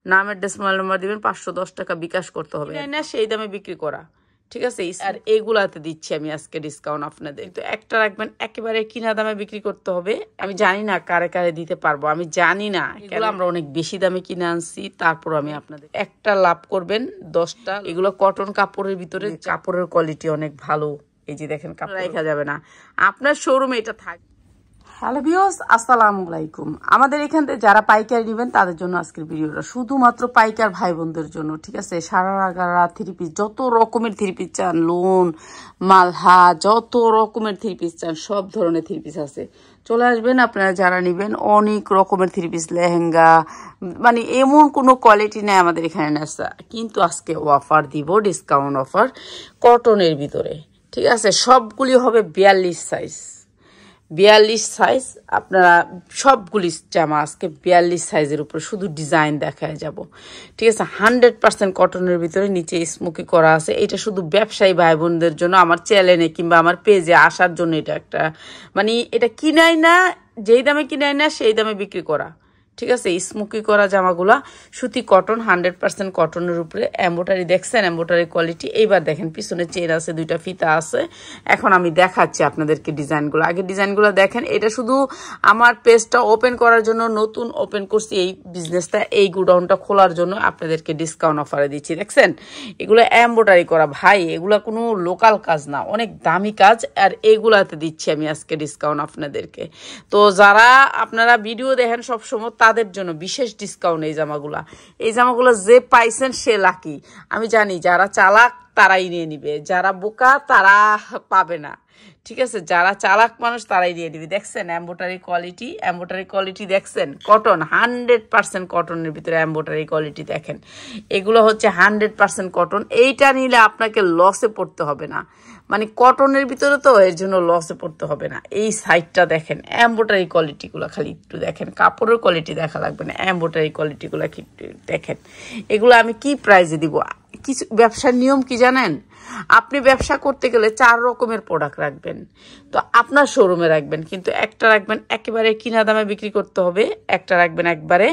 নামের dress mobile number দিবেন, 510 টাকা বিকাশ করতে হবে, না সেই দামে বিক্রি করা, ঠিক আছে। আর এইগুলাতে দিচ্ছি আমি আজকে ডিসকাউন্ট আপনাদের। তো একটা রাখবেন, একেবারে কিনা দামে বিক্রি করতে হবে। আমি জানি না কারে কারে দিতে পারবো, আমি জানি না, এগুলো আমরা অনেক বেশি দামে কিনে আনছি, তারপর আমি আপনাদের একটা লাভ করবেন 10টা। এগুলো কটন কাপড়ের ভিতরে, কাপড়ের কোয়ালিটি অনেক ভালো। এই যে দেখেন, কাপড় রাখা যাবে না, আপনার শোরুমে এটা থাকবে। হ্যালো ভিউয়ার্স, আসসালামু আলাইকুম। আমাদের এখান থেকে যারা পাইকারি নেবেন তাদের জন্য আজকের ভিডিওটা, শুধুমাত্র পাইকার ভাই বোনদের জন্য, ঠিক আছে। সারারা থ্রি পিস, যত রকমের থ্রি পিস চান, লোন মালহা, যত রকমের থ্রি পিস চান, সব ধরনের থ্রি পিস আছে। চলে আসবেন আপনারা যারা নেবেন, অনেক রকমের থ্রি পিস, লেহেঙ্গা, মানে এমন কোনো কোয়ালিটি নেই আমাদের এখানে নেসা। কিন্তু আজকে অফার দিব, ডিসকাউন্ট অফার কটনের ভিতরে, ঠিক আছে। সবগুলি হবে 42 সাইজ, 42 সাইজ। আপনারা সবগুলি জামা আজকে 42 সাইজের উপরে শুধু ডিজাইন দেখায় যাব, ঠিক আছে। 100% কটনের ভিতরে, নিচে স্মোকি করা আছে। এটা শুধু ব্যবসায়ী ভাই বোনদের জন্য, আমার চ্যানেলে কিংবা আমার পেজে আসার জন্য। এটা একটা মানে এটা কিনাই না, যেই দামে কিনাই না সেই দামে বিক্রি করা, ঠিক আছে। স্মোকি করা জামাগুলা সুতি কটন, 100% কটনের উপরে। এমব্রয়ডারি দেখছেন, এমব্রয়ডারি কোয়ালিটি। এইবার দেখেন পিছনে চেন আছে, দুইটা ফিতা আছে। এখন আমি দেখাচ্ছি আপনাদেরকে ডিজাইনগুলো, আগে ডিজাইনগুলো দেখেন। এটা শুধু আমার পেজটা ওপেন করার জন্য, নতুন ওপেন করছি এই বিজনেসটা, এই গোডাউনটা খোলার জন্য আপনাদেরকে ডিসকাউন্ট অফারে দিচ্ছি। দেখছেন এগুলো এমব্রয়ডারি করা ভাই, এগুলা কোনো লোকাল কাজ না, অনেক দামি কাজ। আর এইগুলাতে দিচ্ছি আমি আজকে ডিসকাউন্ট আপনাদেরকে। তো যারা আপনারা ভিডিও দেখেন সবসময়, তাদের জন্য বিশেষ ডিসকাউন্ট এই জামাগুলা। এই জামাগুলো যে পাইছেন সে লাকি। আমি জানি যারা চালাক তারাই নিয়ে নিবে, যারা বোকা তারা পাবে না, ঠিক আছে। যারা চালাক মানুষ তারাই নিয়ে নিবে। দেখছেন এমব্রয়ডারি কোয়ালিটি, এমব্রয়ডারি কোয়ালিটি দেখছেন, কটন 100% কটনের ভিতরে এমব্রয়ডারি কোয়ালিটি দেখেন। এগুলো হচ্ছে 100% কটন। এইটা নিলে আপনাকে লসে পড়তে হবে না, মানে কটনের ভিতরে তো, এর জন্য লসে পড়তে হবে না। এই সাইডটা দেখেন, এমব্রয়ডারি কোয়ালিটিগুলো খালি একটু দেখেন, কাপড়ের কোয়ালিটি দেখা লাগবে না, এমব্রয়ডারি কোয়ালিটিগুলো একটু দেখেন। এগুলো আমি কি প্রাইসে দিব? কিছু ব্যবসার নিয়ম কি জানেন? আপনি ব্যবসা করতে গেলে 4 রকমের প্রোডাক্ট রাখবেন, তো আপনার শোরুমে রাখবেন, কিন্তু একটা রাখবেন একেবারে কিনা দামে বিক্রি করতে হবে, একটা রাখবেন একবারে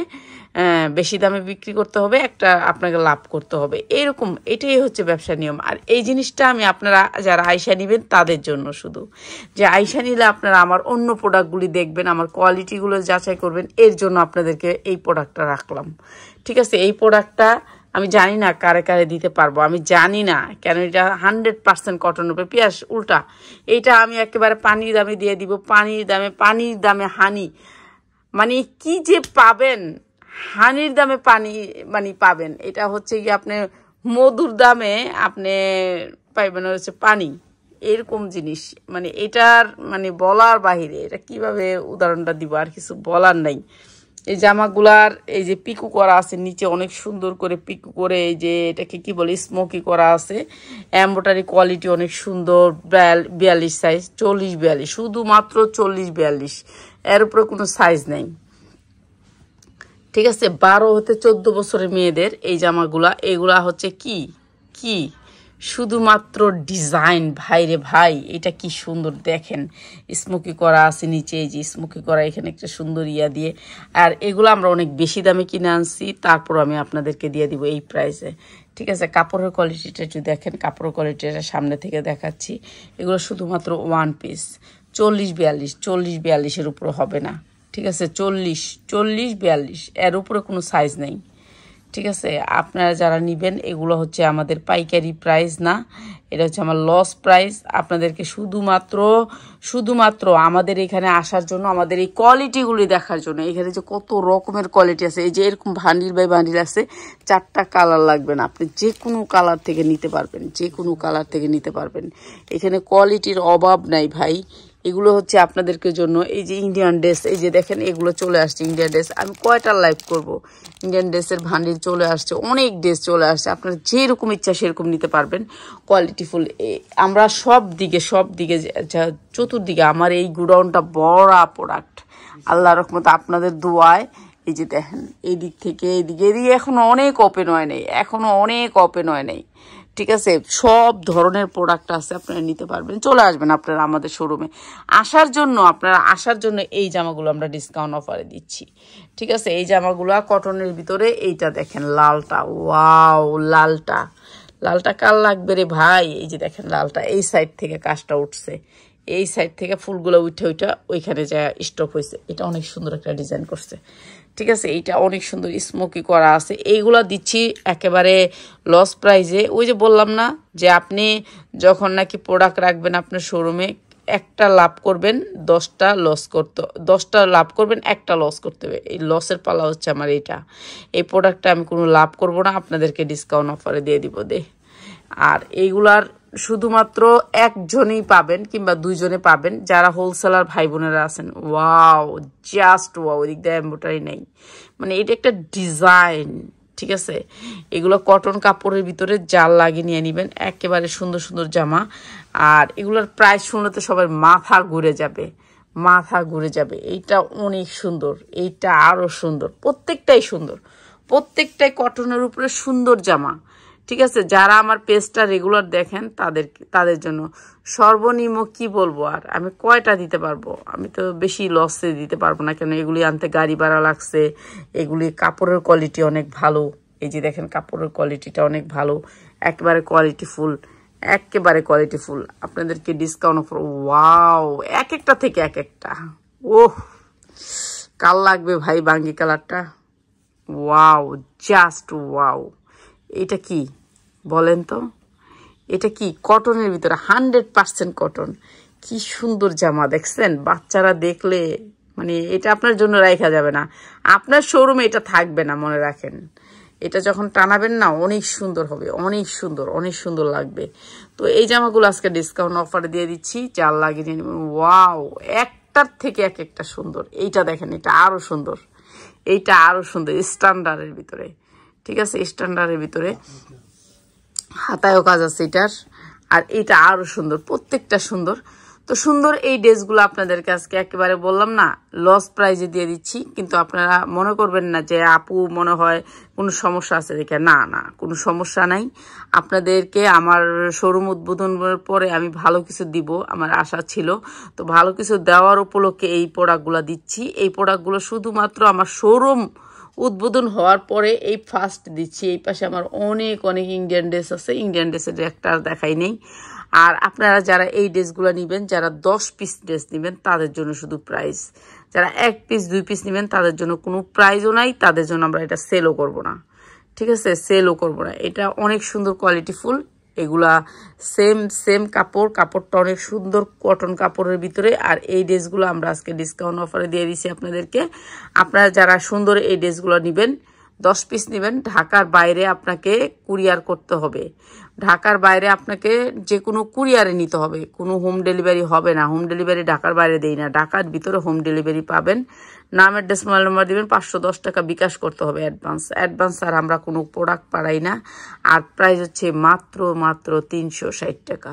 বেশি দামে বিক্রি করতে হবে, একটা আপনাকে লাভ করতে হবে। এরকম, এটাই হচ্ছে ব্যবসার নিয়ম। আর এই জিনিসটা আমি আপনারা যারা আয়সা নেবেন তাদের জন্য শুধু, যে আয়সা নিলে আপনারা আমার অন্য প্রোডাক্টগুলি দেখবেন, আমার কোয়ালিটিগুলো যাচাই করবেন, এর জন্য আপনাদেরকে এই প্রোডাক্টটা রাখলাম, ঠিক আছে। এই প্রোডাক্টটা আমি জানি না কারে কারে দিতে পারবো, আমি জানি না, কেন এটা 100% কটন উপরে। পিয়াস উল্টা, এইটা আমি একেবারে পানির দামে দিয়ে দিব, পানির দামে হানি, মানে কি যে পাবেন, হানির দামে পানি মানে পাবেন। এটা হচ্ছে কি আপনি মধুর দামে আপনি পাইবেন হচ্ছে পানি, এরকম জিনিস। মানে এটার মানে বলার বাহিরে, এটা কিভাবে উদাহরণটা দিব, আর কিছু বলার নাই। এই জামাগুলার এই যে পিকু করা আছে নিচে, অনেক সুন্দর করে পিকু করে, এই যে এটাকে কি বলে, স্মোকি করা আছে। এমব্রয়ডারি কোয়ালিটি অনেক সুন্দর। 42 সাইজ, 40-42, শুধুমাত্র 40-42, এর উপরে কোনো সাইজ নেই, ঠিক আছে। 12 হতে 14 বছরের মেয়েদের এই জামাগুলা। এগুলা হচ্ছে কি কি শুধুমাত্র ডিজাইন, ভাইরে ভাই, এটা কি সুন্দর দেখেন। স্মোকি করা আছে নিচে, এই যে স্মোকি করা, এখানে একটা সুন্দর ইয়া দিয়ে। আর এগুলো আমরা অনেক বেশি দামে কিনে আনছি, তারপর আমি আপনাদেরকে দিয়ে দিব এই প্রাইসে, ঠিক আছে। কাপড়ের কোয়ালিটিটা একটু দেখেন, কাপড়ের কোয়ালিটিটা সামনে থেকে দেখাচ্ছি। এগুলো শুধুমাত্র 1 পিস, 40-42, 40-42-এর উপরে হবে না, ঠিক আছে। 40-42, এর উপরে কোনো সাইজ নেই, ঠিক আছে। আপনারা যারা নেবেন, এগুলো হচ্ছে আমাদের পাইকারি প্রাইস না, এটা হচ্ছে আমার লস প্রাইস। আপনাদেরকে শুধুমাত্র আমাদের এখানে আসার জন্য, আমাদের এই কোয়ালিটিগুলি দেখার জন্য। এখানে যে কত রকমের কোয়ালিটি আছে, এই যে এরকম ভান্ডিল বাই ভান্ডিল আছে, 4টা কালার লাগবে না, আপনি যে কোনো কালার থেকে নিতে পারবেন, যে কোনো কালার থেকে নিতে পারবেন। এখানে কোয়ালিটির অভাব নাই ভাই। এগুলো হচ্ছে আপনাদেরকে জন্য। এই যে ইন্ডিয়ান ড্রেস, এই যে দেখেন এগুলো চলে আসছে ইন্ডিয়ান ড্রেস। আমি কয়টা লাইভ করব, ইন্ডিয়ান ড্রেসের ভান্ডিল চলে আসছে, অনেক ড্রেস চলে আসছে। আপনার যেরকম ইচ্ছা সেরকম নিতে পারবেন, কোয়ালিটিফুল। আমরা সব দিকে চতুর্দিকে আমার এই গোডাউনটা বড় প্রোডাক্ট, আল্লাহর রহমতে আপনাদের দোয়ায়। এই যে দেখেন এই দিক থেকে এদিকে এখনো অনেক ওপেন হয় নাই, ঠিক আছে, সব ধরনের প্রোডাক্ট আছে, আপনারা নিতে পারবেন। চলে আসবেন আপনারা আমাদের শোরুমে। আপনারা আসার জন্য এই জামাগুলো আমরা ডিসকাউন্ট অফারে দিচ্ছি। ঠিক আছে, এই জামাগুলো কটনের ভিতরে, এইটা দেখেন লালটা, ওয়াও লালটা কার লাগবে রে ভাই? এই যে দেখেন লালটা, এই সাইড থেকে কাজটা উঠছে, এই সাইড থেকে ফুলগুলো উঠে ওইখানে যা স্টপ হয়েছে। এটা অনেক সুন্দর একটা ডিজাইন করছে। ঠিক আছে, এইটা অনেক সুন্দর স্মোকি করা আছে। এইগুলা দিচ্ছি একেবারে লস প্রাইজে। ওই যে বললাম না যে আপনি যখন নাকি প্রোডাক্ট রাখবেন আপনার শোরুমে, একটা লাভ করবেন 10টা লস করতে, 10টা লাভ করবেন, একটা লস করতে হবে। এই লসের পালা হচ্ছে আমার এইটা। এই প্রোডাক্টটা আমি কোনো লাভ করব না, আপনাদেরকে ডিসকাউন্ট অফারে দিয়ে দিব দে। আর এইগুলার শুধুমাত্র একজনই পাবেন কিংবা 2জনে পাবেন যারা হোলসেলার ভাই বোনেরা আছেন। ওয়াও, জাস্ট ওয়াও, ওদিক দিয়ে এমব্রয়ডারি নেই, মানে এটা একটা ডিজাইন। ঠিক আছে, এগুলো কটন কাপড়ের ভিতরে জাল লাগিয়ে নিয়ে নেবেন, একেবারে সুন্দর সুন্দর জামা। আর এগুলোর প্রাইস শুনলে তো সবার মাথা ঘুরে যাবে। এইটা অনেক সুন্দর, এইটা আরো সুন্দর, প্রত্যেকটাই সুন্দর, প্রত্যেকটাই কটনের উপরে সুন্দর জামা। ঠিক আছে, যারা আমার পেজটা রেগুলার দেখেন তাদের জন্য সর্বনিম্ন কি বলবো, আর আমি কয়টা দিতে পারবো? আমি তো বেশি লসে দিতে পারবো না, কেন এগুলি আনতে গাড়ি ভাড়া লাগছে। এগুলি কাপড়ের কোয়ালিটি অনেক ভালো, এই যে দেখেন কাপড়ের কোয়ালিটিটা অনেক ভালো, একেবারে কোয়ালিটিফুল। আপনাদেরকে ডিসকাউন্ট অফার, ওয়াও, এক একটা থেকে এক একটা। ওহ, কাল লাগবে ভাই বাঙ্গি কালারটা, ওয়াও, জাস্ট ওয়াও। এটা কি বলেন তো? এটা কি? কটনের ভিতরে 100% কটন। কি সুন্দর জামা দেখছেন? বাচ্চারা দেখলে মানে এটা আপনার জন্য রাখা যাবে না, আপনার শোরুমে এটা থাকবে না, মনে রাখেন। এটা যখন টানাবেন না অনেক সুন্দর হবে, অনেক সুন্দর লাগবে। তো এই জামাগুলো আজকে ডিসকাউন্ট অফারে দিয়ে দিচ্ছি, জাল লাগিয়ে নিয়ে নেবেন। ওয়াও, একটার থেকে এক একটা সুন্দর। এইটা দেখেন, এটা আরো সুন্দর, স্ট্যান্ডার্ডের ভিতরে। ঠিক আছে, স্ট্যান্ডার্ডের ভিতরে হাতায়ও কাজ আছে এটার। আর এটা আরো সুন্দর, প্রত্যেকটা সুন্দর। তো সুন্দর এই ড্রেসগুলো আপনাদেরকে আজকে একেবারে বললাম না লস প্রাইজে দিয়ে দিচ্ছি। কিন্তু আপনারা মনে করবেন না যে আপু মনে হয় কোনো সমস্যা আছে দেখে, না, কোনো সমস্যা নাই। আপনাদেরকে আমার শোরুম উদ্বোধনের পরে আমি ভালো কিছু দিব, আমার আশা ছিল। তো ভালো কিছু দেওয়ার উপলক্ষে এই প্রোডাক্টগুলো দিচ্ছি। এই প্রোডাক্টগুলো শুধুমাত্র আমার শোরুম উদ্বোধন হওয়ার পরে এই ফার্স্ট দিচ্ছি। এই পাশে আমার অনেক ইন্ডিয়ান ড্রেস আছে, ইন্ডিয়ান ড্রেসের একটা দেখাই নেই। আর আপনারা যারা এই ড্রেসগুলো নেবেন, যারা 10 পিস ড্রেস নেবেন তাদের জন্য শুধু প্রাইস, যারা 1 পিস 2 পিস নেবেন তাদের জন্য কোনো প্রাইজও নাই, তাদের জন্য আমরা এটা সেলও করব না। ঠিক আছে, সেলও করব না। এটা অনেক সুন্দর কোয়ালিটিফুল, এগুলা সেম কাপড়টা অনেক সুন্দর কটন কাপড়ের ভিতরে। আর এই ড্রেসগুলো আমরা আজকে ডিসকাউন্ট অফারে দিয়ে দিচ্ছি আপনাদেরকে। আপনারা যারা সুন্দর এই ড্রেসগুলো নেবেন, 10 পিস নেবেন, ঢাকার বাইরে আপনাকে কুরিয়ার করতে হবে। ঢাকার বাইরে আপনাকে যে কোনো কুরিয়ারে নিতে হবে, কোনো হোম ডেলিভারি হবে না। হোম ডেলিভারি ঢাকার বাইরে দেই না, ঢাকার ভিতরে হোম ডেলিভারি পাবেন। নাম অ্যাড্রেস মোবাইল নাম্বার দিবেন, 510 টাকা বিকাশ করতে হবে অ্যাডভান্স। আর আমরা কোনো প্রোডাক্ট পাঠাই না। আর প্রাইস হচ্ছে মাত্র 360 টাকা।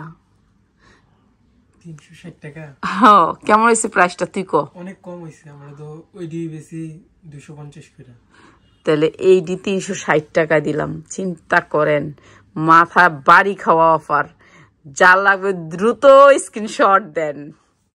360 টাকা? হ্যাঁ, কেমন হয়েছে প্রাইসটা? তুই কো। অনেক কম হয়েছে, আমরা তো ওইডি বেশি 250 করে। তাহলে এইডি 360 টাকা দিলাম, চিন্তা করেন। মাথা বাড়ি খাওয়া অফার, যা লাগবে দ্রুত স্ক্রিনশট দেন।